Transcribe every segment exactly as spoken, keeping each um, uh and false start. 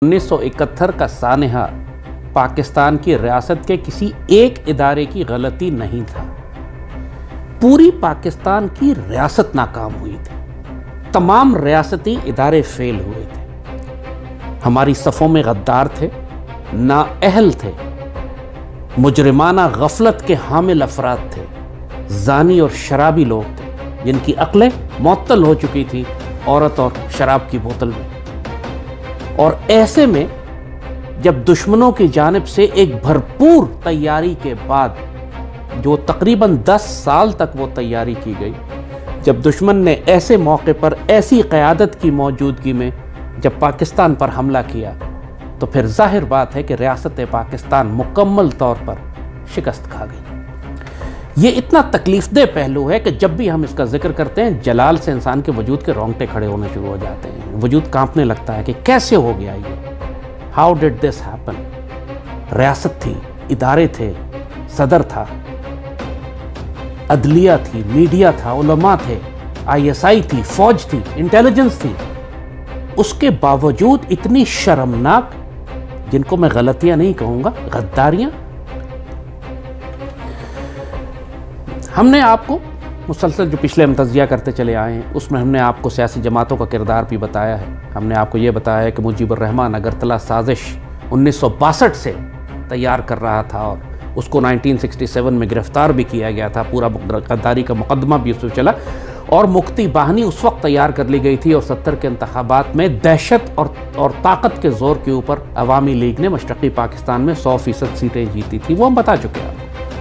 انیس سو اکہتر کا سانحہ پاکستان کی ریاست کے کسی ایک ادارے کی غلطی نہیں تھا، پوری پاکستان کی ریاست ناکام ہوئی تھی، تمام ریاستی ادارے فیل ہوئے تھے، ہماری صفوں میں غدار تھے، نااہل تھے، مجرمانہ غفلت کے حامل افراد تھے، زانی اور شرابی لوگ تھے جن کی عقلیں معطل ہو چکی تھی عورت اور شراب کی بوتل میں۔ اور ایسے میں جب دشمنوں کی جانب سے ایک بھرپور تیاری کے بعد، جو تقریباً دس سال تک وہ تیاری کی گئی، جب دشمن نے ایسے موقع پر ایسی قیادت کی موجودگی میں جب پاکستان پر حملہ کیا، تو پھر ظاہر بات ہے کہ ریاست پاکستان مکمل طور پر شکست کھا گئی۔ یہ اتنا تکلیف دہ پہلو ہے کہ جب بھی ہم اس کا ذکر کرتے ہیں جلال سے انسان کے وجود کے رونگٹے کھڑے ہونے شروع ہو جاتے ہیں، وجود کانپنے لگتا ہے کہ کیسے ہو گیا یہ، ہاؤ ڈڈ دس ہیپن۔ ریاست تھی، ادارے تھے، صدر تھا، عدلیہ تھی، میڈیا تھا، علماء تھے، آئی ایس آئی تھی، فوج تھی، انٹیلیجنس تھی، اس کے باوجود اتنی شرمناک، جن کو میں غلطیاں نہیں کہوں گا، غداریاں۔ ہم نے آپ کو مسلسل جو پچھلے ہم تجزیہ کرتے چلے آئے ہیں، اس میں ہم نے آپ کو سیاسی جماعتوں کا کردار بھی بتایا ہے۔ ہم نے آپ کو یہ بتایا ہے کہ مجیب الرحمن اگرتلہ سازش انیس سو باسٹھ سے تیار کر رہا تھا، اور اس کو انیس سو سڑسٹھ میں گرفتار بھی کیا گیا تھا، پورا غداری کا مقدمہ بھی اس میں چلا، اور مکتی باہنی اس وقت تیار کر لی گئی تھی، اور ستر کے انتخابات میں دہشت اور اور طاقت کے زور کے اوپر عوامی لیگ نے مشرقی پاکستان میں سو فیصد سیٹیں جیتی تھی۔ وہ ہم بتا چکے ہیں۔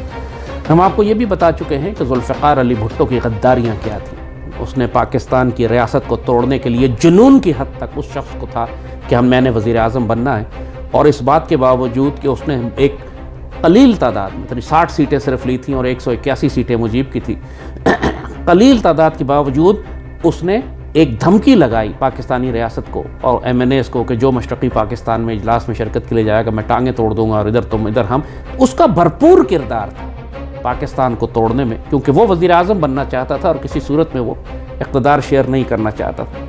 ہم آپ کو یہ بھی بتا چکے ہیں کہ ذوالفقار علی بھٹو کی غداریاں کیا تھیں۔ اس نے پاکستان کی ریاست کو توڑنے کے لیے جنون کی حد تک اس شخص کو تھا کہ ہم میں نے وزیر اعظم بننا ہے، اور اس بات کے باوجود کہ اس نے ایک قلیل تعداد میں ساٹھ سیٹیں صرف لی تھیں اور ایک سو اکیاسی سیٹیں مجیب کی تھی، قلیل تعداد کے باوجود اس نے ایک دھمکی لگائی پاکستانی ریاست کو اور ایم این ایز کو کہ جو مشرقی پاکستان میں اجلاس میں شرکت کے لیے جائے گا میں ٹانگیں توڑ دوں گا، اور ادھر تم ادھر ہم۔ اس کا بھرپور کردار تھا پاکستان کو توڑنے میں، کیونکہ وہ وزیر اعظم بننا چاہتا تھا اور کسی صورت میں وہ اقتدار شیئر نہیں کرنا چاہتا تھا۔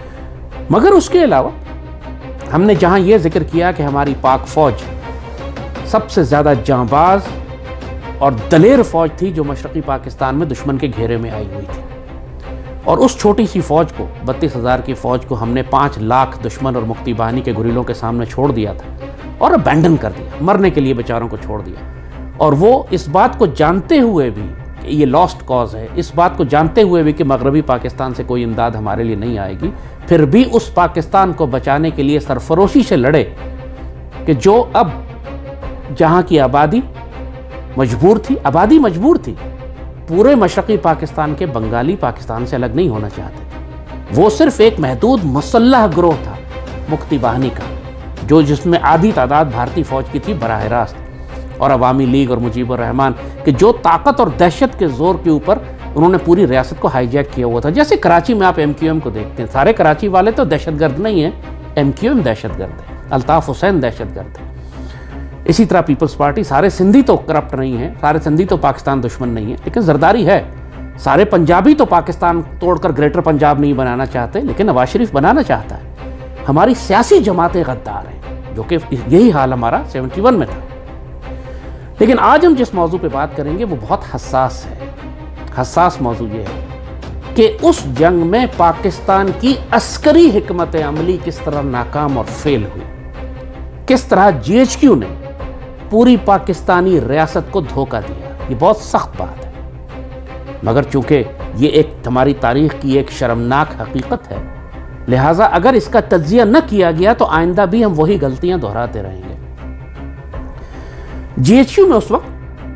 مگر اس کے علاوہ ہم نے جہاں یہ ذکر کیا کہ ہماری پاک فوج سب سے زیادہ جانباز اور دلیر فوج تھی جو مشرقی پاکستان میں دشمن کے گھیرے میں آئی ہوئی تھی، اور اس چھوٹی سی فوج کو، بتیس ہزار کی فوج کو ہم نے پانچ لاکھ دشمن اور مکتی باہنی کے گریلوں کے سامنے چھوڑ دیا تھا، اور ابینڈن کر دیا، مرنے کے لیے بیچاروں کو چھوڑ دیا۔ اور وہ اس بات کو جانتے ہوئے بھی کہ یہ لاسٹ کاز ہے، اس بات کو جانتے ہوئے بھی کہ مغربی پاکستان سے کوئی امداد ہمارے لیے نہیں آئے گی، پھر بھی اس پاکستان کو بچانے کے لیے سرفروشی سے لڑے کہ جو اب جہاں کی آبادی مجبور تھی، آبادی مجبور تھی، پورے مشرقی پاکستان کے بنگالی پاکستان سے الگ نہیں ہونا چاہتے تھے، وہ صرف ایک محدود مسلح گروہ تھا مکتی باہنی کا، جو جس میں آدھی تعداد بھارتی فوج کی تھی براہ راست، اور عوامی لیگ اور مجیب الرحمن کہ جو طاقت اور دہشت کے زور کے اوپر انہوں نے پوری ریاست کو ہائی جیک کیا ہوا تھا۔ جیسے کراچی میں آپ ایم کیو ایم کو دیکھتے ہیں، سارے کراچی والے تو دہشت گرد نہیں ہیں، ایم کیو ایم دہشت گرد ہے، الطاف حسین دہشت گرد ہے۔ اسی طرح پیپلز پارٹی، سارے سندھی تو کرپٹ نہیں ہیں، سارے سندھی تو پاکستان دشمن نہیں ہے، لیکن زرداری ہے۔ سارے پنجابی تو پاکستان توڑ کر گریٹر پنجاب نہیں بنانا چاہتے، لیکن نواز شریف بنانا چاہتا ہے۔ ہماری سیاسی جماعتیں غدار ہیں، جو کہ یہی حال ہمارا سیونٹی ون میں تھا۔ لیکن آج ہم جس موضوع پہ بات کریں گے وہ بہت حساس ہے۔ حساس موضوع یہ ہے کہ اس جنگ میں پاکستان کی عسکری حکمت عملی کس طرح ناکام اور فیل ہوئی، کس طرح جی ایچ کیو نے پوری پاکستانی ریاست کو دھوکہ دیا۔ یہ بہت سخت بات ہے، مگر چونکہ یہ ایک ہماری تاریخ کی ایک شرمناک حقیقت ہے، لہٰذا اگر اس کا تجزیہ نہ کیا گیا تو آئندہ بھی ہم وہی غلطیاں دہراتے رہیں گے۔ جی ایچ کیو میں اس وقت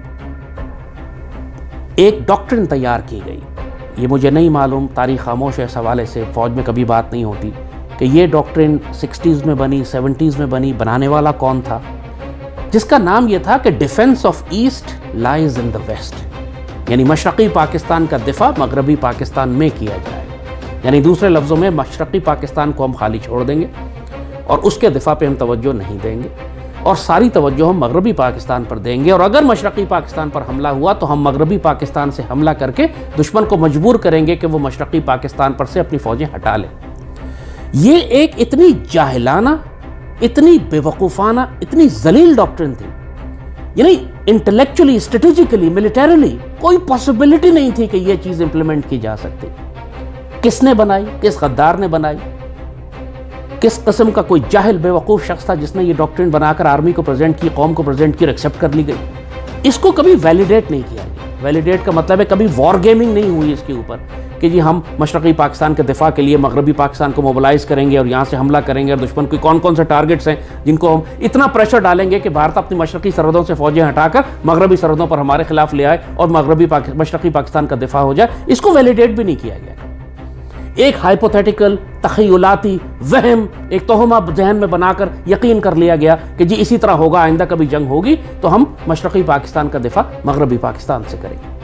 ایک ڈاکٹرن تیار کی گئی، یہ مجھے نہیں معلوم، تاریخ خاموش ہے اس حوالے سے، فوج میں کبھی بات نہیں ہوتی کہ یہ ڈاکٹرن سکسٹیز میں بنی، سیونٹیز میں بنی، بنانے والا کون تھا، جس کا نام یہ تھا کہ defence of east lies in the west, یعنی مشرقی پاکستان کا دفاع مغربی پاکستان میں کیا جائے گا، یعنی دوسرے لفظوں میں مشرقی پاکستان کو ہم خالی چھوڑ دیں گے اور اس کے دفاع پہ ہم توجہ نہیں دیں گے، اور ساری توجہ ہم مغربی پاکستان پر دیں گے، اور اگر مشرقی پاکستان پر حملہ ہوا تو ہم مغربی پاکستان سے حملہ کر کے دشمن کو مجبور کریں گے کہ وہ مشرقی پاکستان پر سے اپنی فوجیں ہٹا لے۔ یہ ایک اتنی جاہلانہ اتنی بیوقوفانہ، اتنی ذلیل ڈاکٹرن تھی، یعنی انٹلیکچولی، اسٹریٹجیکلی، ملیٹریلی کوئی پاسبلٹی نہیں تھی کہ یہ چیز امپلیمنٹ کی جا سکتی۔ کس نے بنائی؟ کس غدار نے بنائی؟ کس قسم کا کوئی جاہل بیوقوف شخص تھا جس نے یہ ڈاکٹرن بنا کر آرمی کو پریزنٹ کی، قوم کو پریزنٹ کی اور ایکسیپٹ کر لی گئی؟ اس کو کبھی ویلیڈیٹ نہیں کیا گیا۔ ویلیڈیٹ کا مطلب ہے کبھی وار گیمنگ نہیں ہوئی اس کے اوپر کہ جی ہم مشرقی پاکستان کے دفاع کے لیے مغربی پاکستان کو موبلائز کریں گے اور یہاں سے حملہ کریں گے، اور دشمن کے کون کون سے ٹارگٹس ہیں جن کو ہم اتنا پریشر ڈالیں گے کہ بھارت اپنی مشرقی سرحدوں سے فوجیں ہٹا کر مغربی سرحدوں پر ہمارے خلاف لے آئے اور مغربی مشرقی پاکستان کا دفاع ہو جائے۔ اس کو ویلیڈیٹ بھی نہیں کیا گیا۔ ایک ہائپوتھیٹیکل، تخیلاتی وہم، ایک توہمہ ذہن میں بنا کر یقین کر لیا گیا کہ جی اسی طرح ہوگا، آئندہ کبھی جنگ ہوگی تو ہم مشرقی پاکستان کا دفاع مغربی پاکستان سے کریں گے۔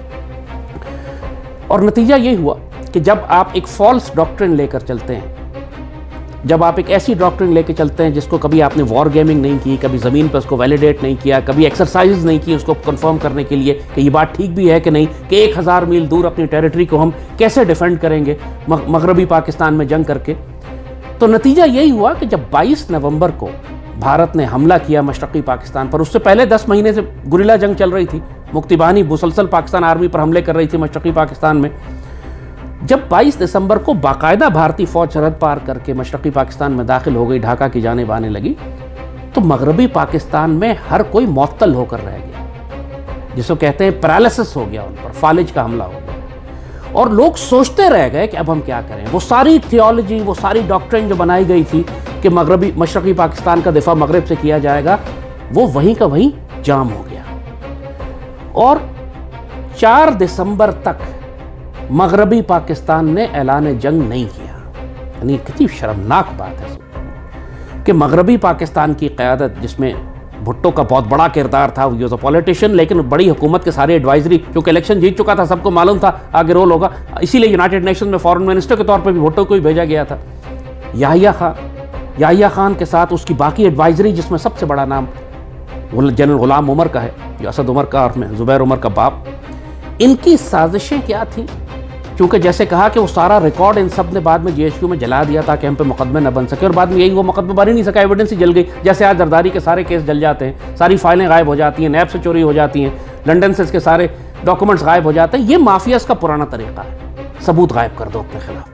اور نتیجہ یہ ہوا کہ جب آپ ایک فالس ڈاکٹرن لے کر چلتے ہیں، جب آپ ایک ایسی ڈاکٹرن لے کے چلتے ہیں جس کو کبھی آپ نے وار گیمنگ نہیں کی، کبھی زمین پر اس کو ویلیڈیٹ نہیں کیا، کبھی ایکسرسائز نہیں کی اس کو کنفرم کرنے کے لیے کہ یہ بات ٹھیک بھی ہے کہ نہیں، کہ ایک ہزار میل دور اپنی ٹیریٹری کو ہم کیسے ڈیفینڈ کریں گے مغربی پاکستان میں جنگ کر کے، تو نتیجہ یہی ہوا کہ جب بائیس نومبر کو بھارت نے حملہ کیا مشرقی پاکستان پر، اس سے پہلے دس مہینے سے گریلا جنگ چل رہی تھی، مکتی باہنی مسلسل پاکستان آرمی پر حملے کر رہی تھی مشرقی پاکستان میں۔ جب بائیس دسمبر کو باقاعدہ بھارتی فوج سرحد پار کر کے مشرقی پاکستان میں داخل ہو گئی، ڈھاکہ کی جانب آنے لگی، تو مغربی پاکستان میں ہر کوئی معطل ہو کر رہ گیا، جس کو کہتے ہیں پیرالسس ہو گیا، ان پر فالج کا حملہ ہو گیا، اور لوگ سوچتے رہ گئے کہ اب ہم کیا کریں۔ وہ ساری تھیولوجی، وہ ساری ڈاکٹرن جو بنائی گئی تھی کہ مغربی مشرقی پاکستان کا دفاع مغرب سے کیا جائے گا، وہ وہیں کا وہیں جام ہو گیا۔ اور چار دسمبر تک مغربی پاکستان نے اعلان جنگ نہیں کیا۔ یعنی کتنی شرمناک بات ہے کہ مغربی پاکستان کی قیادت، جس میں بھٹو کا بہت بڑا کردار تھا، وہ پولیٹیشین لیکن بڑی حکومت کے سارے ایڈوائزری، کیونکہ الیکشن جیت چکا تھا، سب کو معلوم تھا آگے رول ہوگا، اسی لیے یونائٹڈ نیشن میں فارن منسٹر کے طور پر بھی بھٹو کو ہی بھیجا گیا تھا۔ یحییٰ خان یحییٰ خان کے ساتھ اس کی باقی ایڈوائزری، جس میں سب سے بڑا نام جنرل غلام عمر کا ہے، جو اسد عمر کا اور زبیر عمر کا باپ، ان کی سازشیں کیا تھیں؟ کیونکہ جیسے کہا کہ وہ سارا ریکارڈ ان سب نے بعد میں جی ایچ کیو میں جلا دیا تاکہ ہم پہ مقدمے نہ بن سکے، اور بعد میں یہی وہ مقدمہ بن ہی نہیں سکا، ایویڈنس ہی جل گئی، جیسے آج زرداری کے سارے کیس جل جاتے ہیں، ساری فائلیں غائب ہو جاتی ہیں، نیب سے چوری ہو جاتی ہیں، لنڈن سے اس کے سارے ڈاکومنٹس غائب ہو جاتے ہیں۔ یہ مافیاز کا پرانا طریقہ ہے، ثبوت غائب کر دو اپنے خلاف۔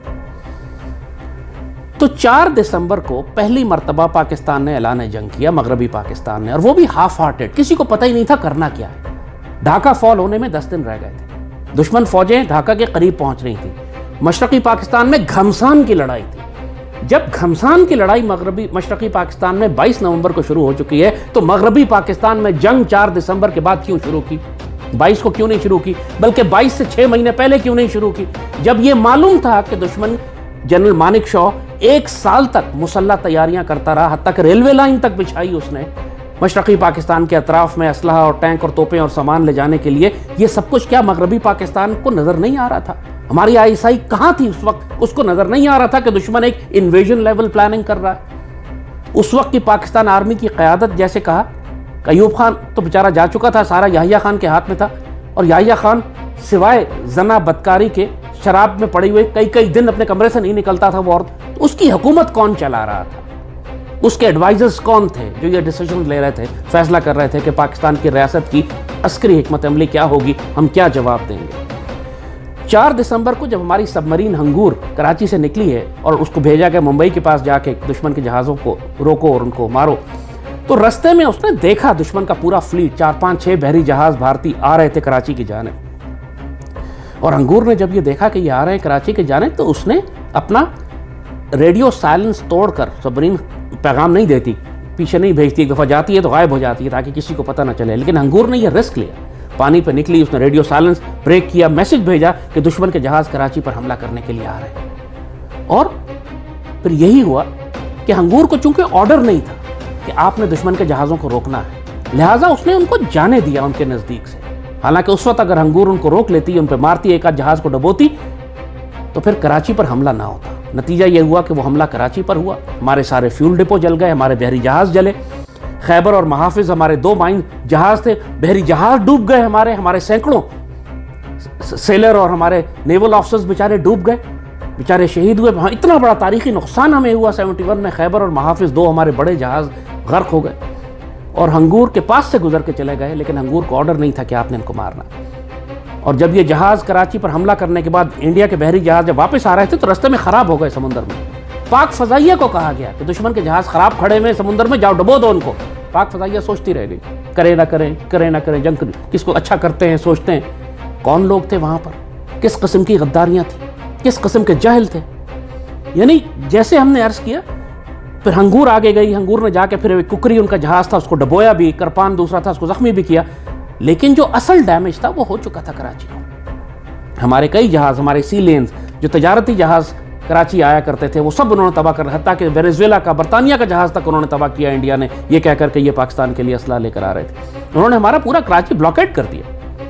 تو چار دسمبر کو پہلی مرتبہ پاکستان نے اعلان جنگ کیا، مغربی پاکستان نے، اور وہ بھی ہاف ہارٹڈ، کسی کو پتہ ہی نہیں تھا کرنا کیا ہے۔ ڈھاکہ فال ہونے میں دس دن رہ گئے تھے، دشمن فوجیں ڈھاکہ کے قریب پہنچ رہی تھیں، مشرقی پاکستان میں گھمسان کی لڑائی تھی۔ جب گھمسان کی لڑائی مغربی مشرقی پاکستان میں بائیس نومبر کو شروع ہو چکی ہے، تو مغربی پاکستان میں جنگ چار دسمبر کے بعد کیوں شروع کی؟ بائیس کو کیوں نہیں شروع کی؟ بلکہ بائیس سے چھ مہینے پہلے کیوں نہیں شروع کی؟ جب یہ معلوم تھا کہ دشمن جنرل مانک شاہ ایک سال تک مسلح تیاریاں کرتا رہا، حتیٰ کہ ریلوے لائن تک بچھائی اس نے مشرقی پاکستان کے اطراف میں اسلحہ اور ٹینک اور توپیں اور سامان لے جانے کے لیے، یہ سب کچھ کیا مغربی پاکستان کو نظر نہیں آ رہا تھا؟ ہماری آئی ایس آئی کہاں تھی اس وقت؟ اس کو نظر نہیں آ رہا تھا کہ دشمن ایک انویژن لیول پلاننگ کر رہا ہے؟ اس وقت کی پاکستان آرمی کی قیادت، جیسے کہا، ایوب خان تو بیچارہ جا چکا تھا، سارا یحییٰ خان کے ہاتھ میں تھا، اور یحییٰ خان سوائے زنا بدکاری کے شراب میں پڑی ہوئے کئی کئی دن اپنے کمرے سے نہیں نکلتا تھا وہ عورت۔ اس کی حکومت کون چلا رہا تھا؟ اس کے ایڈوائزرز کون تھے جو یہ ڈیسیژن لے رہے تھے، فیصلہ کر رہے تھے کہ پاکستان کی ریاست کی عسکری حکمت عملی کیا ہوگی، ہم کیا جواب دیں گے؟ چار دسمبر کو جب ہماری سب مرین ہنگور کراچی سے نکلی ہے اور اس کو بھیجا گیا ممبئی کے پاس جا کے دشمن کے جہازوں کو روکو اور ان کو مارو، تو رستے میں اس نے دیکھا دشمن کا پورا فلیٹ، چار پانچ چھ بحری جہاز بھارتی آ رہے تھے کراچی کی جانب، اور ہنگور نے جب یہ دیکھا کہ یہ آ رہے ہیں کراچی کی جانب، تو اس نے اپنا ریڈیو سائلنس توڑ کر، سب مرین پیغام نہیں دیتی، پیچھے نہیں بھیجتی، ایک دفعہ جاتی ہے تو غائب ہو جاتی ہے تاکہ کسی کو پتہ نہ چلے، لیکن ہنگور نے یہ رسک لیا، پانی پہ نکلی، اس نے ریڈیو سائلنس بریک کیا، میسج بھیجا کہ دشمن کے جہاز کراچی پر حملہ کرنے کے لیے آ رہے ہیں۔ اور پھر یہی ہوا کہ ہنگور کو چونکہ آرڈر نہیں تھا کہ آپ نے دشمن کے جہازوں کو روکنا ہے، لہٰذا اس نے ان کو جانے دیا ان کے نزدیک سے، حالانکہ اس وقت اگر ہنگور ان کو روک لیتی، ان پہ مارتی، ایک آدھ جہاز کو ڈبوتی، تو پھر کراچی پر حملہ نہ ہوتا۔ نتیجہ یہ ہوا کہ وہ حملہ کراچی پر ہوا، ہمارے سارے فیول ڈپو جل گئے، ہمارے بحری جہاز جلے، خیبر اور محافظ ہمارے دو مائن جہاز تھے، بحری جہاز ڈوب گئے، ہمارے ہمارے سینکڑوں سیلر اور ہمارے نیول آفیسرز بیچارے ڈوب گئے، बेचारे शहीद हुए। वहाँ इतना बड़ा तारीखी नुकसान हमें हुआ सेवेंटी वन में, खैबर और महाफिज दो हमारे बड़े जहाज़ गर्क हो गए और हंगूर के पास से गुजर के चले गए, लेकिन हंगूर को ऑर्डर नहीं था कि आपने इनको मारना। और जब ये जहाज़ कराची पर हमला करने के बाद इंडिया के बहरी जहाज़ जब वापस आ रहे थे तो रास्ते में ख़राब हो गए समुद्र में। पाक फ़ज़ाइया को कहा गया कि दुश्मन के जहाज़ ख़राब खड़े हुए समुद्र में, जाओ डुबो दो उनको। पाक फ़ज़ाइया सोचती रह गई, करें ना करें, करें ना करें, जंग किसको अच्छा करते हैं सोचते हैं। कौन लोग थे वहाँ पर, किस किस्म की गद्दारियाँ थी, किस किस्म के जहल थे। यानी जैसे हमने अर्ज़ किया, फिर हंगूर आगे गई, हंगूर ने जाके फिर कुकरी उनका जहाज़ था उसको डबोया भी, करपान दूसरा था उसको ज़ख्मी भी किया, लेकिन जो असल डैमेज था वो हो चुका था कराची को। हमारे कई जहाज़, हमारे सी लेन्स जो तजारती जहाज़ कराची आया करते थे वो सब उन्होंने तबाह कर, हत्ता कि वेनेजुएला का, बरतानिया का जहाज़ तक उन्होंने तबाह किया इंडिया ने, ये कह कर के ये पाकिस्तान के लिए असला लेकर आ रहे थे। उन्होंने हमारा पूरा कराची ब्लॉकेट कर दिया।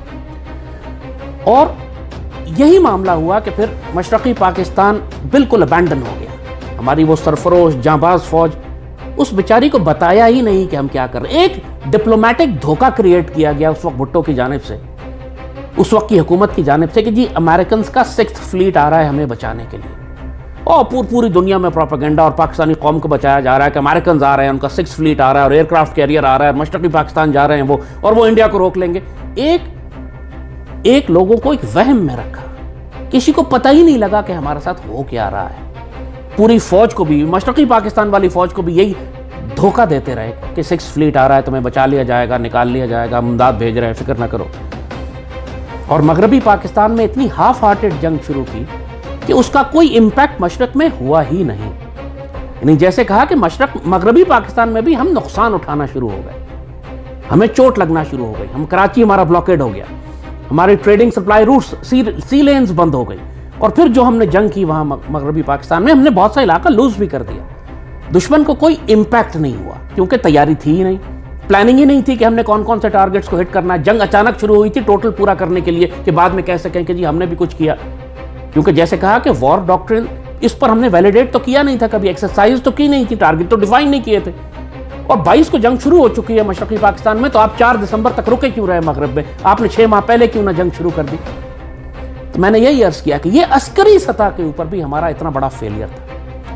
और यही मामला हुआ कि फिर मशरक़ी पाकिस्तान बिल्कुल अबैंडन हो गया। हमारी वो सरफरोश जांबाज फौज, उस बेचारी को बताया ही नहीं कि हम क्या कर रहे हैं। एक डिप्लोमेटिक धोखा क्रिएट किया गया उस वक्त भुट्टो की जानिब से, उस वक्त की हुकूमत की जानिब से, कि जी अमेरिकन का सिक्स्थ फ्लीट आ रहा है हमें बचाने के लिए। और पूरी पूरी दुनिया में प्रोपेगेंडा और पाकिस्तानी कौम को बचाया जा रहा है कि अमेरिकन आ रहे हैं, उनका सिक्स फ्लीट आ रहा है और एयरक्राफ्ट कैरियर आ रहा है, मशरक़ी पाकिस्तान जा रहे हैं वो, और वो इंडिया को रोक लेंगे। एक एक लोगों को एक वहम में रखा, किसी को पता ही नहीं लगा कि हमारे साथ हो क्या रहा है। पूरी फौज को भी, मशरक़ी पाकिस्तान वाली फौज को भी यही धोखा देते रहे कि सिक्स फ्लीट आ रहा है, तुम्हें बचा लिया जाएगा, निकाल लिया जाएगा, इमदाद भेज रहे हैं, फिक्र ना करो। और मगरबी पाकिस्तान में इतनी हाफ हार्टेड जंग शुरू की कि उसका कोई इम्पैक्ट मशरक़ में हुआ ही नहीं। यानी जैसे कहा कि मशरक़ मगरबी पाकिस्तान में भी हम नुकसान उठाना शुरू हो गए, हमें चोट लगना शुरू हो गई, हम कराची हमारा ब्लॉकेड हो गया, हमारी trading supply routes, sea sea lanes बंद हो गई। और फिर जो हमने जंग की वहाँ मगरबी पाकिस्तान में, हमने बहुत सा इलाका लूज भी कर दिया। दुश्मन को कोई इम्पैक्ट नहीं हुआ क्योंकि तैयारी थी ही नहीं, प्लानिंग ही नहीं थी कि हमने कौन कौन से टारगेट्स को हिट करना है। जंग अचानक शुरू हुई थी टोटल पूरा करने के लिए कि बाद में कह सकें कि जी हमने भी कुछ किया। क्योंकि जैसे कहा कि वॉर डॉक्ट्रिन, इस पर हमने वैलिडेट तो किया नहीं था, कभी एक्सरसाइज तो की नहीं थी, टारगेट तो डिफाइन नहीं किए थे। और बाईस को जंग शुरू हो चुकी है मशरक़ी पाकिस्तान में, तो आप चार दिसंबर तक रुके क्यों रहे मगरब में? आपने छह माह पहले क्यों ना जंग शुरू कर दी? तो मैंने यही अर्ज किया कि यह अस्करी सतह के ऊपर भी हमारा इतना बड़ा फेलियर था।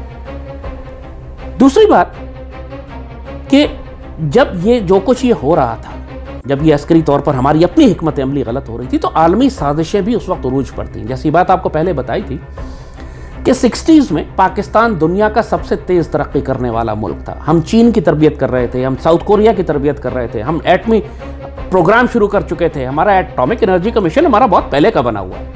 दूसरी बात कि जब ये जो कुछ ये हो रहा था, जब ये अस्करी तौर पर हमारी अपनी हिकमत अमली गलत हो रही थी, तो आलमी साजिशें भी उस वक्त उरूज पर थीं। जैसी बात आपको पहले बताई थी कि सिक्सटीज़ में पाकिस्तान दुनिया का सबसे तेज़ तरक्की करने वाला मुल्क था। हम चीन की तरबियत कर रहे थे, हम साउथ कोरिया की तरबियत कर रहे थे, हम एटमी प्रोग्राम शुरू कर चुके थे, हमारा एटॉमिक एनर्जी का मिशन हमारा बहुत पहले का बना हुआ है,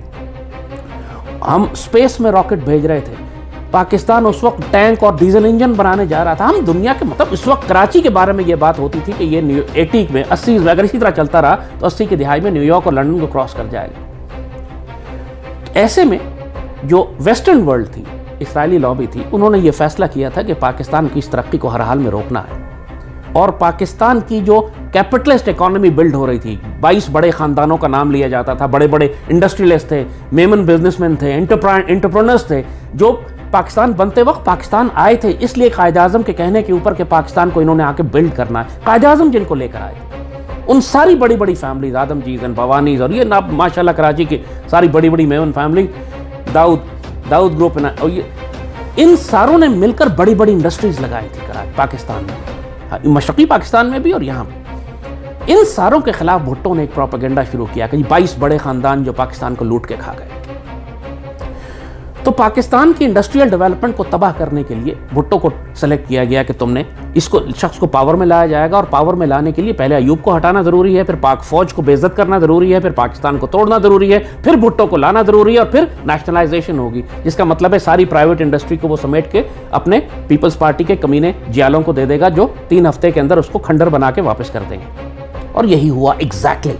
हम स्पेस में रॉकेट भेज रहे थे। पाकिस्तान उस वक्त टैंक और डीजल इंजन बनाने जा रहा था। हम दुनिया के, मतलब इस वक्त कराची के बारे में ये बात होती थी कि ये एटी में, अस्सी में, अगर इसी तरह चलता रहा तो अस्सी की दिहाई में न्यूयॉर्क और लंदन को क्रॉस कर जाएगा। ऐसे में जो वेस्टर्न वर्ल्ड थी, इस्राएली लॉबी थी, उन्होंने ये फैसला किया था कि पाकिस्तान की इस तरक्की को हर हाल में रोकना है। और पाकिस्तान की जो कैपिटलिस्ट इकोनॉमी बिल्ड हो रही थी, बाईस बड़े ख़ानदानों का नाम लिया जाता था, बड़े बड़े इंडस्ट्रियलिस्ट थे, मेमन बिजनेसमैन थे, एंटरप्रेन्योर्स थे, जो पाकिस्तान बनते वक्त पाकिस्तान आए थे इसलिए कायद आज़म के कहने के ऊपर कि पाकिस्तान को इन्होंने आके बिल्ड करना है। कायद आज़म जिनको लेकर आए थे, उन सारी बड़ी बड़ी फैमिलीज, आदमजीज एंड भवानीज, और ये ना माशाल्लाह कराची की सारी बड़ी बड़ी मेमन फैमिली, दाऊद दाऊद ग्रुप, और ये इन सारों ने मिलकर बड़ी बड़ी इंडस्ट्रीज लगाई थी कराची पाकिस्तान में, मशरक़ी पाकिस्तान में भी और यहाँ भी। इन सारों के खिलाफ भुट्टो ने एक प्रोपेगेंडा शुरू किया कि बाईस बड़े खानदान जो पाकिस्तान को लूट के खा गए। तो पाकिस्तान की इंडस्ट्रियल डेवलपमेंट को तबाह करने के लिए भुट्टो को सेलेक्ट किया गया कि तुमने इसको शख्स को पावर में लाया जाएगा, और पावर में लाने के लिए पहले अयूब को हटाना ज़रूरी है, फिर पाक फौज को बेइज्जत करना ज़रूरी है, फिर पाकिस्तान को तोड़ना ज़रूरी है, फिर भुट्टो को लाना ज़रूरी है, और फिर नेशनलाइजेशन होगी, जिसका मतलब है सारी प्राइवेट इंडस्ट्री को वो समेट के अपने पीपल्स पार्टी के कमीने जियालों को दे देगा, जो तीन हफ्ते के अंदर उसको खंडर बना के वापस कर देंगे। और यही हुआ एग्जैक्टली।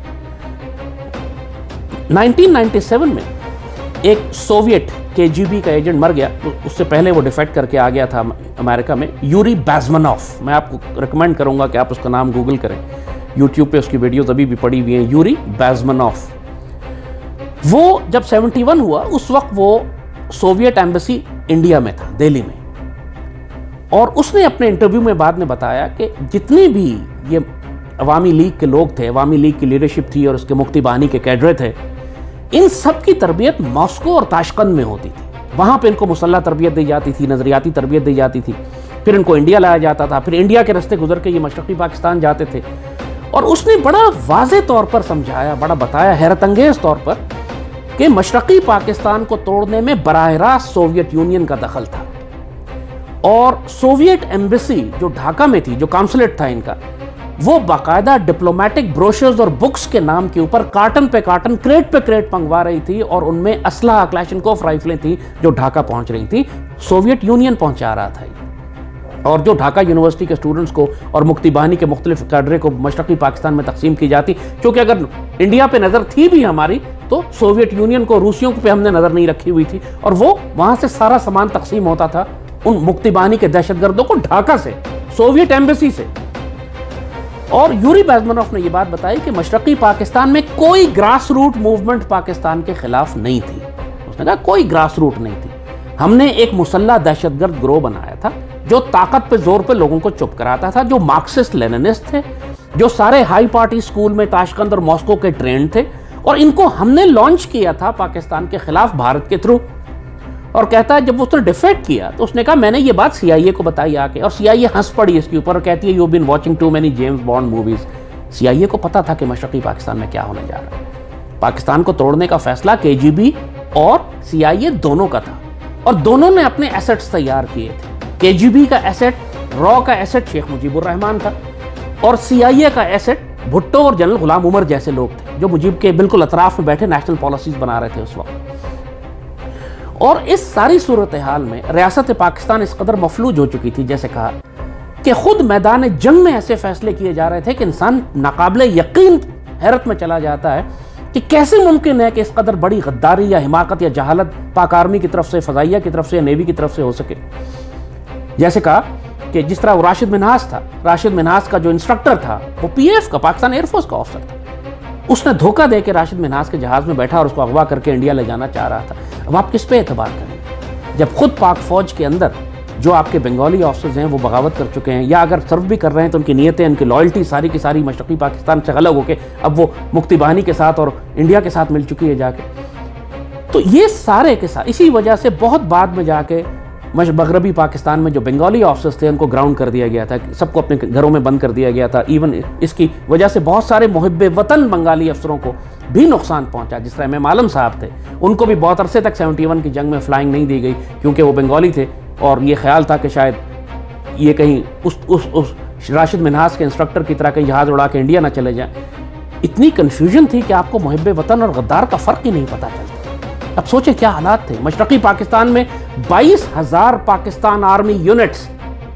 नाइनटीन नाइंटी सेवन में एक सोवियत केजीबी का एजेंट मर गया, उससे पहले वो डिफेक्ट करके आ गया था अमेरिका में, यूरी बैज़मनॉफ। मैं आपको रिकमेंड करूंगा कि आप उसका नाम गूगल करें, यूट्यूब पे उसकी वीडियोस अभी भी पड़ी हुई हैं, यूरी बैज़मनॉफ। वो जब इकहत्तर हुआ उस वक्त वो सोवियत एम्बेसी इंडिया में था, दिल्ली में, और उसने अपने इंटरव्यू में बाद में बताया कि जितने भी ये अवामी लीग के लोग थे, अवामी लीग की लीडरशिप थी और उसके मुक्ति बानी के कैडरे थे, ان سب کی تربیت ماسکو اور تاشقند میں ہوتی تھی. وہاں پہ ان کو مسلح تربیت دی جاتی تھی, نظریاتی تربیت دی جاتی تھی. پھر ان کو انڈیا لایا جاتا تھا, پھر انڈیا کے راستے گزر کے یہ مشرقی پاکستان جاتے تھے. اور اس نے بڑا واضح طور پر سمجھایا, بڑا بتایا حیرت انگیز طور پر, کہ مشرقی پاکستان کو توڑنے میں براہ راست سوویت یونین کا دخل تھا. اور سوویت ایمبیسی جو ڈھاکہ میں تھی, جو کانسولیٹ تھا ان کا, وہ باقاعدہ ڈپلومیٹک بروشرز اور بکس کے نام کے اوپر کارٹن پہ کارٹن, کریٹ پہ کریٹ منگوا رہی تھی, اور ان میں اسلحہ کلاشنکوف رائفلیں تھیں جو ڈھاکہ پہنچ رہی تھی. سوویت یونین پہنچا رہا تھا. اور جو ڈھاکہ یونیورسٹی کے سٹوڈنٹس کو اور مکتی باہنی کے مختلف کیڈرے کو مشرقی پاکستان میں تقسیم کی جاتی, کیونکہ اگر انڈیا پہ نظر تھی بھی ہماری, تو سوویت یونین کو, روسیوں پہ ہم نے نظر نہیں رکھی ہوئی تھی, اور وہ وہاں سے سارا سامان تقسیم ہوتا تھا ان مکتی باہنی کے دہشت گردوں کو ڈھاکہ سے, سوویت ایمبیسی سے. اور یوری بیزمنوف نے یہ بات بتائی کہ مشرقی پاکستان میں کوئی گراس روٹ موومنٹ پاکستان کے خلاف نہیں تھی. اس نے کہا کوئی گراس روٹ نہیں تھی, ہم نے ایک مسلح دہشت گرد گروہ بنایا تھا جو طاقت پہ زور پہ لوگوں کو چپ کراتا تھا, جو مارکسسٹ لیننسٹ تھے, جو سارے ہائی پارٹی سکول میں تاشقند اور ماسکو کے ٹرینڈ تھے, اور ان کو ہم نے لانچ کیا تھا پاکستان کے خلاف بھارت کے تھرو. اور کہتا ہے جب اس نے ڈیفیکٹ کیا تو اس نے کہا میں نے یہ بات سی آئی اے کو بتائی آ کے, اور سی آئی اے ہنس پڑی اس کے اوپر اور کہتی ہے you been watching too many James Bond movies. C I A کو پتا تھا کہ مشرقی پاکستان میں کیا ہونے جا رہا ہے. پاکستان کو توڑنے کا فیصلہ کے جی بی اور سی آئی اے دونوں کا تھا, اور دونوں نے اپنے ایسٹس تیار کیے تھے. کے جی بی کا ایسٹ, را کا ایسٹ شیخ مجیب الرحمان تھا, اور سی آئی اے کا ایسٹ بھٹو اور جنرل غلام عمر جیسے لوگ تھے جو مجیب کے بالکل اطراف میں بیٹھے نیشنل پالیسیز بنا رہے تھے اس وقت. اور اس ساری صورتحال میں ریاست پاکستان اس قدر مفلوج ہو چکی تھی, جیسے کہا, کہ خود میدان جنگ میں ایسے فیصلے کیے جا رہے تھے کہ انسان ناقابل یقین حیرت میں چلا جاتا ہے کہ کیسے ممکن ہے کہ اس قدر بڑی غداری یا حماقت یا جہالت پاک آرمی کی طرف سے, فضائیہ کی طرف سے, نیوی کی طرف سے ہو سکے. جیسے کہا کہ جس طرح وہ راشد منہاس تھا, راشد منہاس کا جو انسٹرکٹر تھا وہ پی ایف کا, پاکستان ایئر فورس کا آفسر تھا. اس نے دھوکہ دے کے راشد منہاس کے جہاز میں بیٹھا اور اس کو اغوا کر کے انڈیا لے جانا چاہ رہا تھا. اب آپ کس پہ اعتبار کریں جب خود پاک فوج کے اندر جو آپ کے بنگالی آفسرز ہیں وہ بغاوت کر چکے ہیں, یا اگر سرو بھی کر رہے ہیں تو ان کی نیتیں, ان کی لائلٹی ساری کی ساری مشرقی پاکستان سے الگ ہو کے اب وہ مکتی باہنی کے ساتھ اور انڈیا کے ساتھ مل چکی ہے جا کے. تو یہ سارے کے ساتھ اسی وجہ سے بہت بعد میں جا کے مغربی پاکستان میں جو بنگالی آفسرز تھے ان کو گراؤنڈ کر دیا گیا تھا, سب کو اپنے گھروں میں بند کر دیا گیا تھا. ایون اس کی وجہ سے بہت سارے محب وطن بنگالی افسروں کو بھی نقصان پہنچا, جس طرح امام عالم صاحب تھے, ان کو بھی بہت عرصے تک سیونٹی ون کی جنگ میں فلائنگ نہیں دی گئی کیونکہ وہ بنگالی تھے, اور یہ خیال تھا کہ شاید یہ کہیں اس اس اس راشد منہاس کے انسٹرکٹر کی طرح کہیں جہاز اڑا کے انڈیا نہ چلے جائیں. اتنی کنفیوژن تھی کہ آپ کو محب وطن اور غدار کا فرق ہی نہیں پتا چلتا. اب سوچیں کیا حالات تھے. مشرقی پاکستان میں بائیس ہزار پاکستان آرمی یونٹس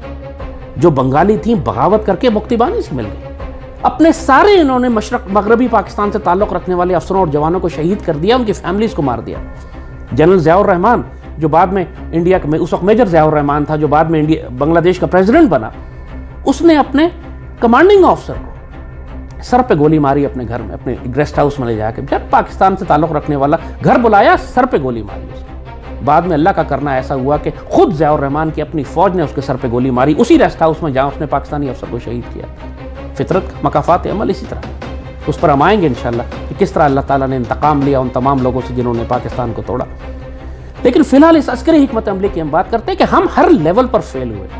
جو بنگالی تھیں بغاوت کر کے مکتی باہنی سے مل گئی. اپنے سارے انہوں نے مشرق مغربی پاکستان سے تعلق رکھنے والے افسروں اور جوانوں کو شہید کر دیا, ان کی فیملیز کو مار دیا. جنرل ضیاء الرحمان جو بعد میں انڈیا کا, اس وقت میجر ضیاء الرحمان تھا جو بعد میں انڈیا بنگلہ دیش کا پریزیڈنٹ بنا, اس نے اپنے کمانڈنگ آفسر کو سر پہ گولی ماری اپنے گھر میں, اپنے گیسٹ ہاؤس میں لے جا کے. جب پاکستان سے تعلق رکھنے والا گھر بلایا, سر پہ گولی ماری اس کو. بعد میں اللہ کا کرنا ایسا ہوا کہ خود ضیاء الرحمان کی اپنی فوج نے اس کے سر پہ گولی ماری اسی ریسٹ ہاؤس میں جہاں اس نے پاکستانی افسر کو شہید کیا. فطرت مکافات عمل اسی طرح, اس پر ہم آئیں گے انشاءاللہ کہ کس طرح اللہ تعالیٰ نے انتقام لیا ان تمام لوگوں سے جنہوں نے پاکستان کو توڑا. لیکن فی الحال اس عسکری حکمت عملی کی ہم بات کرتے ہیں کہ ہم ہر لیول پر فیل ہوئے.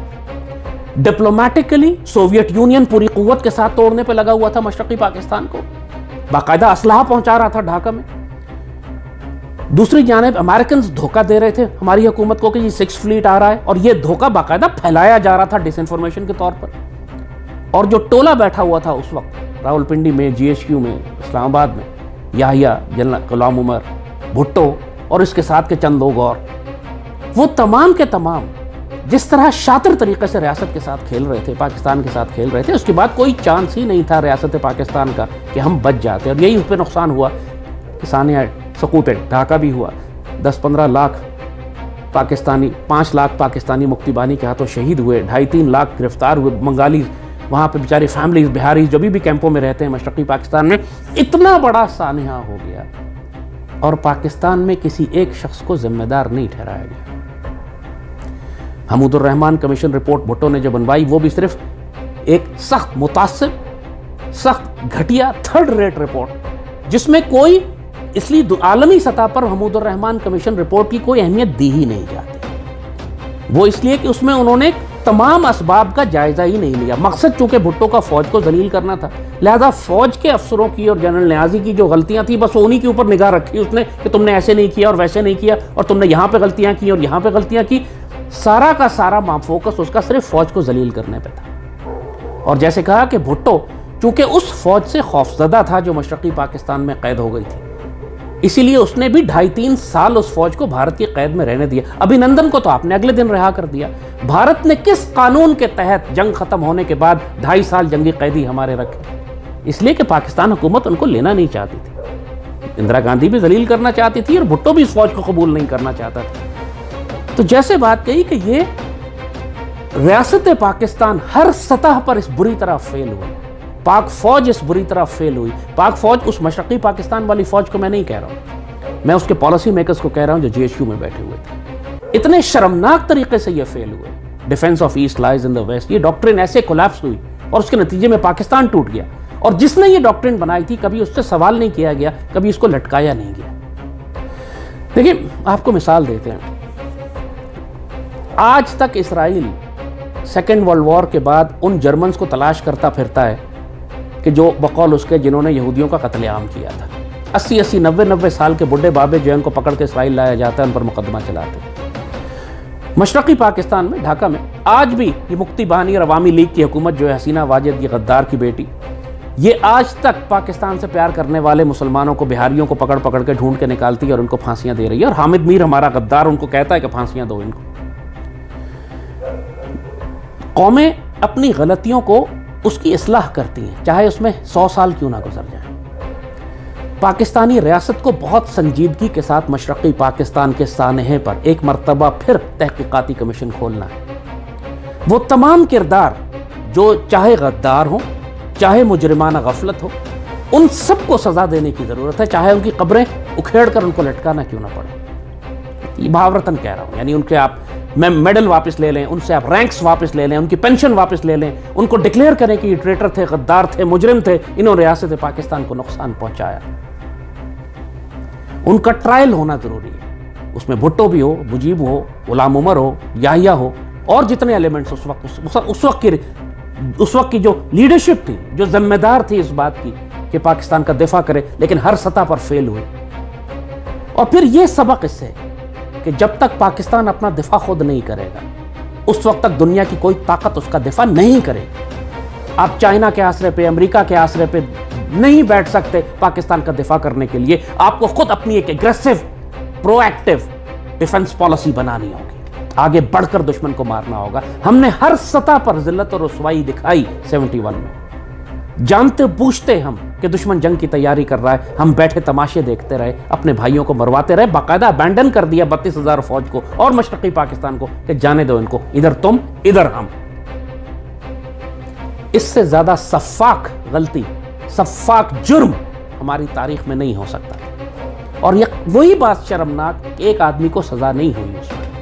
ڈپلومیٹکلی سوویت یونین پوری قوت کے ساتھ توڑنے پہ لگا ہوا تھا مشرقی پاکستان کو, باقاعدہ اسلحہ پہنچا رہا تھا ڈھاکہ میں. دوسری جانب امریکنز دھوکہ دے رہے تھے ہماری حکومت کو کہ یہ سکس فلیٹ آ رہا ہے, اور یہ دھوکہ باقاعدہ پھیلایا جا رہا تھا ڈس انفارمیشن کے طور پر. اور جو ٹولہ بیٹھا ہوا تھا اس وقت راول پنڈی میں, جی ایچ کیو میں, اسلام آباد میں, یحییٰ, جنرل غلام عمر, بھٹو اور اس کے ساتھ کے چند لوگ اور, وہ تمام کے تمام جس طرح شاطر طریقے سے ریاست کے ساتھ کھیل رہے تھے, پاکستان کے ساتھ کھیل رہے تھے, اس کے بعد کوئی چانس ہی نہیں تھا ریاست پاکستان کا کہ ہم بچ جاتے. اور یہی اس پہ نقصان ہوا کہ سانحہ سقوط ڈھاکہ بھی ہوا, دس پندرہ لاکھ پاکستانی, پانچ لاکھ پاکستانی مکتی باہنی کے ہاتھوں شہید ہوئے, ڈھائی تین لاکھ گرفتار ہوئے. بنگالی وہاں پہ بیچاری فیملیز, بہاری جو بھی بھی کیمپوں میں رہتے ہیں مشرقی پاکستان میں, اتنا بڑا سانحہ ہو گیا اور پاکستان میں کسی ایک شخص کو ذمہ دار نہیں ٹھہرایا گیا. حمود الرحمان کمیشن رپورٹ بھٹو نے جو بنوائی وہ بھی صرف ایک سخت متعصب, سخت گھٹیا تھرڈ ریٹ رپورٹ, جس میں کوئی اس لیے عالمی سطح پر محمود الرحمان کمیشن رپورٹ کی کوئی اہمیت دی ہی نہیں جاتی. وہ اس لیے کہ اس میں انہوں نے تمام اسباب کا جائزہ ہی نہیں لیا. مقصد چونکہ بھٹو کا فوج کو ذلیل کرنا تھا، لہذا فوج کے افسروں کی اور جنرل نیازی کی جو غلطیاں تھیں بس انہی کے اوپر نگاہ رکھی اس نے کہ تم نے ایسے نہیں کیا اور ویسے نہیں کیا اور تم نے یہاں پہ غلطیاں کی اور یہاں پہ غلطیاں کی. سارا کا سارا فوکس اس کا صرف فوج کو ذلیل کرنے پہ تھا. اور جیسے کہا کہ بھٹو چونکہ اس فوج سے خوفزدہ تھا جو مشرقی پاکستان میں قید ہو گئی تھی، اسی لیے اس نے بھی ڈھائی تین سال اس فوج کو بھارت کی قید میں رہنے دیا. ابھینندن کو تو آپ نے اگلے دن رہا کر دیا. بھارت نے کس قانون کے تحت جنگ ختم ہونے کے بعد ڈھائی سال جنگی قیدی ہمارے رکھے؟ اس لیے کہ پاکستان حکومت ان کو لینا نہیں چاہتی تھی. اندرا گاندھی بھی ذلیل کرنا چاہتی تھی اور بھٹو بھی اس فوج کو قبول نہیں کرنا چاہتا تھا. تو جیسے بات کہی کہ یہ ریاست پاکستان ہر سطح پر اس بری طرح فیل ہوئی، پاک فوج اس بری طرح فیل ہوئی. پاک فوج اس مشرقی پاکستان والی فوج کو میں نہیں کہہ رہا ہوں، میں اس کے پالیسی میکرز کو کہہ رہا ہوں جو جے ایچ یو میں بیٹھے ہوئے تھے. اتنے شرمناک طریقے سے یہ فیل ہوئے. Defence of east lies in the west, یہ ڈاکٹرن ایسے کولیپس ہوئی اور اس کے نتیجے میں پاکستان ٹوٹ گیا. اور جس نے یہ ڈاکٹرن بنائی تھی کبھی اس سے سوال نہیں کیا گیا، کبھی اس کو لٹکایا نہیں گیا. دیکھیں آپ کو مثال دیتے ہیں. آج تک اسرائیل سیکنڈ ورلڈ وار کے بعد ان جرمنز کو تلاش کرتا پھرتا ہے کہ جو بقول اس کے جنہوں نے یہودیوں کا قتل عام کیا تھا. اسی اسی نوے نوے سال کے بڈھے بابے جو ان کو پکڑ کے اسرائیل لایا جاتا ہے، ان پر مقدمہ چلاتے ہیں. مشرقی پاکستان میں ڈھاکہ میں آج بھی یہ مکتی بہانی اور عوامی لیگ کی حکومت جو ہے حسینہ واجد، یہ غدار کی بیٹی، یہ آج تک پاکستان سے پیار کرنے والے مسلمانوں کو، بہاریوں کو پکڑ پکڑ کے ڈھونڈ کے نکالتی ہے اور ان کو پھانسیاں دے رہی ہے. اور حامد میر ہمارا غدار ان کو کہتا ہے کہ پھانسیاں دو ان کو. قومیں اپنی غلطیوں کو اس کی اصلاح کرتی ہیں چاہے اس میں سو سال کیوں نہ گزر جائیں. پاکستانی ریاست کو بہت سنجیدگی کے ساتھ مشرقی پاکستان کے سانحے پر ایک مرتبہ پھر تحقیقاتی کمیشن کھولنا ہے. وہ تمام کردار جو چاہے غدار ہوں، چاہے مجرمانہ غفلت ہو، ان سب کو سزا دینے کی ضرورت ہے، چاہے ان کی قبریں اکھیڑ کر ان کو لٹکانا کیوں نہ پڑے. یہ بھاورتن کہہ رہا ہوں، یعنی ان کے آپ میں میڈل واپس لے لیں، ان سے آپ رینکس واپس لے لیں، ان کی پینشن واپس لے لیں، ان کو ڈکلیئر کریں کہ یہ ٹریٹر تھے، غدار تھے، مجرم تھے، انہوں نے ریاست پاکستان کو نقصان پہنچایا. ان کا ٹرائل ہونا ضروری ہے. اس میں بھٹو بھی ہو، مجیب ہو، غلام عمر ہو، یحییٰ ہو، اور جتنے ایلیمنٹس اس وقت اس وقت کی اس وقت کی جو لیڈرشپ تھی، جو ذمہ دار تھی اس بات کی کہ پاکستان کا دفاع کرے، لیکن ہر سطح پر فیل ہوئے. اور پھر یہ سبق اس سے کہ جب تک پاکستان اپنا دفاع خود نہیں کرے گا، اس وقت تک دنیا کی کوئی طاقت اس کا دفاع نہیں کرے گی. آپ چائنا کے آسرے پہ، امریکہ کے آسرے پہ نہیں بیٹھ سکتے پاکستان کا دفاع کرنے کے لیے. آپ کو خود اپنی ایک aggressive, proactive defence policy بنانی ہوگی، آگے بڑھ کر دشمن کو مارنا ہوگا. ہم نے ہر سطح پر ذلت اور رسوائی دکھائی سیونٹی ون میں. جانتے بوجھتے ہم کہ دشمن جنگ کی تیاری کر رہا ہے، ہم بیٹھے تماشے دیکھتے رہے، اپنے بھائیوں کو مرواتے رہے، باقاعدہ ابینڈن کر دیا بتیس ہزار فوج کو اور مشرقی پاکستان کو کہ جانے دو ان کو، ادھر تم ادھر ہم. اس سے زیادہ سفاک غلطی، سفاک جرم ہماری تاریخ میں نہیں ہو سکتا. اور یہ وہی بات شرمناک کہ ایک آدمی کو سزا نہیں ہوئی اس میں.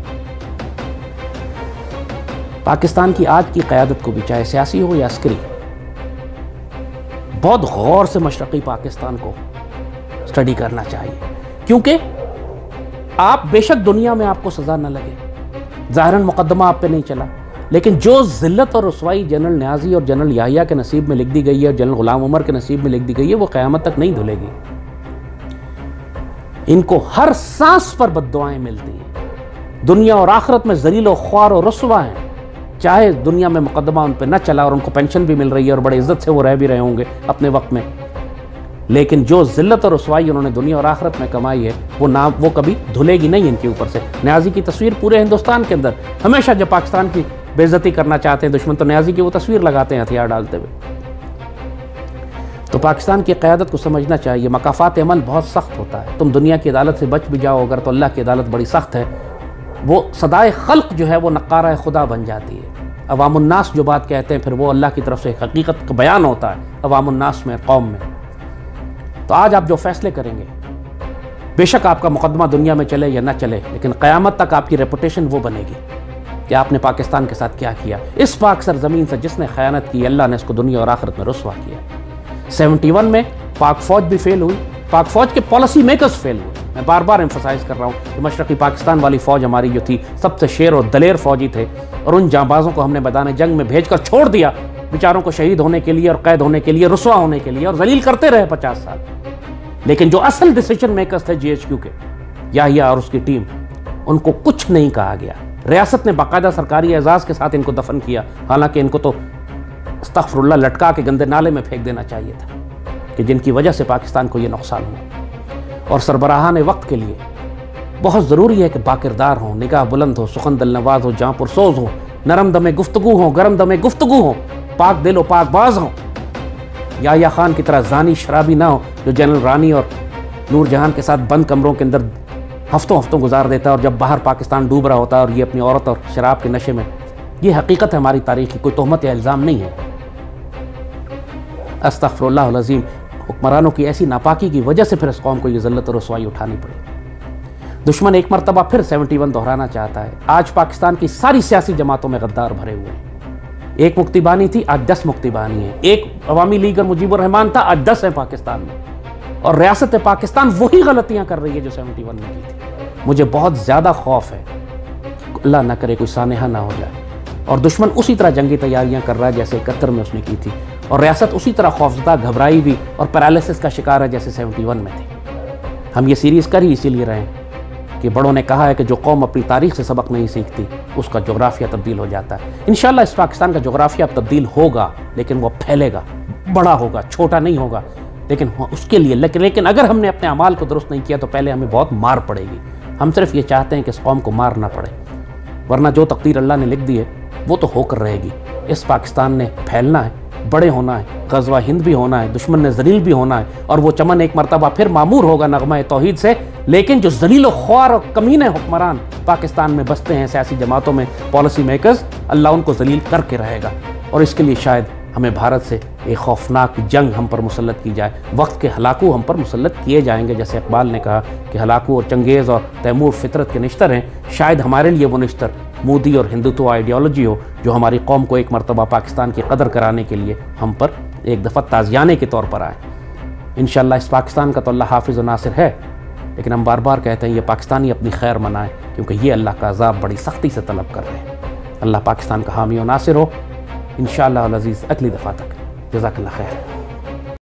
پاکستان کی آج کی قیادت کو بھی، چاہے سیاسی ہو یا عسکری، بہت غور سے مشرقی پاکستان کو سٹڈی کرنا چاہیے. کیونکہ آپ بے شک دنیا میں آپ کو سزا نہ لگے، ظاہراً مقدمہ آپ پہ نہیں چلا، لیکن جو ذلت اور رسوائی جنرل نیازی اور جنرل یحییٰ کے نصیب میں لکھ دی گئی ہے اور جنرل غلام عمر کے نصیب میں لکھ دی گئی ہے، وہ قیامت تک نہیں دھلے گی. ان کو ہر سانس پر بد دعائیں ملتی ہیں، دنیا اور آخرت میں ذلیل و خوار و رسوا ہیں. چاہے دنیا میں مقدمہ ان پہ نہ چلا اور ان کو پینشن بھی مل رہی ہے اور بڑے عزت سے وہ رہ بھی رہے ہوں گے اپنے وقت میں، لیکن جو ذلت اور رسوائی انہوں نے دنیا اور آخرت میں کمائی ہے وہ نام وہ کبھی دھلے گی نہیں ان کے اوپر سے. نیازی کی تصویر پورے ہندوستان کے اندر ہمیشہ جب پاکستان کی بے عزتی کرنا چاہتے ہیں دشمن تو نیازی کی وہ تصویر لگاتے ہیں ہتھیار ڈالتے ہوئے. تو پاکستان کی قیادت کو سمجھنا چاہیے مکافات عمل بہت سخت ہوتا ہے. تم دنیا کی عدالت سے بچ بھی جاؤ اگر تو اللہ کی عدالت بڑی سخت ہے. وہ صدائے خلق جو ہے وہ نقارہ خدا بن جاتی ہے. عوام الناس جو بات کہتے ہیں پھر وہ اللہ کی طرف سے حقیقت کا بیان ہوتا ہے عوام الناس میں، قوم میں. تو آج آپ جو فیصلے کریں گے، بے شک آپ کا مقدمہ دنیا میں چلے یا نہ چلے، لیکن قیامت تک آپ کی ریپوٹیشن وہ بنے گی کہ آپ نے پاکستان کے ساتھ کیا کیا. اس پاک سرزمین سے جس نے خیانت کی، اللہ نے اس کو دنیا اور آخرت میں رسوا کیا. سیونٹی ون میں پاک فوج بھی فیل ہوئی، پاک فوج کے پالیسی میکرز فیل ہوئے. میں بار بار ایمفسائز کر رہا ہوں کہ مشرقی پاکستان والی فوج ہماری جو تھی سب سے شیر اور دلیر فوجی تھے, اور ان جانبازوں کو ہم نے میدان جنگ میں بھیج کر چھوڑ دیا بیچاروں کو شہید ہونے کے لیے اور قید ہونے کے لیے, رسوا ہونے کے لیے, اور ذلیل کرتے رہے پچاس سال. لیکن جو اصل ڈیسیجن میکرز تھے جی ایچ کیو کے, یحییٰ اور اس کی ٹیم, ان کو کچھ نہیں کہا گیا. ریاست نے باقاعدہ سرکاری اعزاز کے ساتھ ان کو دفن کیا, حالانکہ ان کو تو استغفر اللہ لٹکا کے گندے نالے میں پھینک دینا چاہیے تھا, کہ جن کی وجہ سے پاکستان کو یہ نقصان ہوا. اور سربراہان وقت کے لیے بہت ضروری ہے کہ باکردار ہوں, نگاہ بلند ہو, سخن دل نواز ہو, جاں پرسوز ہو, نرم دم گفتگو ہوں, گرم دم گفتگو ہوں, پاک دل و پاک باز ہوں. یحییٰ خان کی طرح زانی شرابی نہ ہو جو جنرل رانی اور نور جہان کے ساتھ بند کمروں کے اندر ہفتوں ہفتوں گزار دیتا ہے, اور جب باہر پاکستان ڈوب رہا ہوتا ہے اور یہ اپنی عورت اور شراب کے نشے میں. یہ حقیقت ہے ہماری تاریخ کی, کوئی تہمت یا الزام نہیں ہے. استغفر اللہ العظیم. حکمرانوں کی ایسی ناپاکی کی وجہ سے پھر اس قوم کو یہ ذلت اور رسوائی اٹھانی پڑی. دشمن ایک مرتبہ پھر سیونٹی ون دہرانا چاہتا ہے. آج پاکستان کی ساری سیاسی جماعتوں میں غدار بھرے ہوئے ہیں. ایک مکتی بانی تھی, آج دس مکتی بانی ہیں. ایک عوامی لیگ اور مجیب الرحمان تھا, آج دس ہیں پاکستان میں. اور ریاست پاکستان وہی غلطیاں کر رہی ہے جو سیونٹی ون میں کی تھی. مجھے بہت زیادہ خوف ہے, اللہ نہ کرے کوئی سانحہ نہ ہو جائے, اور دشمن اسی طرح جنگی تیاریاں کر رہا ہے جیسے اکہتر میں اس نے کی تھی, اور ریاست اسی طرح خوفزدہ, گھبرائی بھی اور پیرالسس کا شکار ہے جیسے سیونٹی ون میں تھی. ہم یہ سیریز کر ہی اسی لیے رہے ہیں کہ بڑوں نے کہا ہے کہ جو قوم اپنی تاریخ سے سبق نہیں سیکھتی اس کا جغرافیہ تبدیل ہو جاتا ہے. انشاءاللہ اس پاکستان کا جغرافیہ اب تبدیل ہوگا, لیکن وہ پھیلے گا, بڑا ہوگا, چھوٹا نہیں ہوگا. لیکن اس کے لیے لیکن لیکن اگر ہم نے اپنے اعمال کو درست نہیں کیا تو پہلے ہمیں بہت مار پڑے گی. ہم صرف یہ چاہتے ہیں کہ اس قوم کو مار نہ پڑے, ورنہ جو تقدیر اللہ نے لکھ دی ہے وہ تو ہو کر رہے گی. اس پاکستان نے پھیلنا ہے, بڑے ہونا ہے, غزوہ ہند بھی ہونا ہے, دشمن نے ذلیل بھی ہونا ہے, اور وہ چمن ایک مرتبہ پھر معمور ہوگا نغمہ توحید سے. لیکن جو ذلیل و خوار اور کمینے حکمران پاکستان میں بستے ہیں سیاسی جماعتوں میں, پالیسی میکرز, اللہ ان کو ذلیل کر کے رہے گا. اور اس کے لیے شاید ہمیں بھارت سے ایک خوفناک جنگ ہم پر مسلط کی جائے. وقت کے ہلاکو ہم پر مسلط کیے جائیں گے, جیسے اقبال نے کہا کہ ہلاکو اور چنگیز اور تیمور فطرت کے نشتر ہیں. شاید ہمارے لیے وہ نشتر مودی اور ہندوتو آئیڈیالوجی ہو جو ہماری قوم کو ایک مرتبہ پاکستان کی قدر کرانے کے لیے ہم پر ایک دفعہ تازیانے کے طور پر آئے. انشاءاللہ اس پاکستان کا تو اللہ حافظ و ناصر ہے, لیکن ہم بار بار کہتے ہیں یہ پاکستانی اپنی خیر منائیں, کیونکہ یہ اللہ کا عذاب بڑی سختی سے طلب کر رہے ہیں. اللہ پاکستان کا حامی و ناصر ہو. انشاءاللہ العزیز اگلی دفعہ تک جزاک اللہ خیر.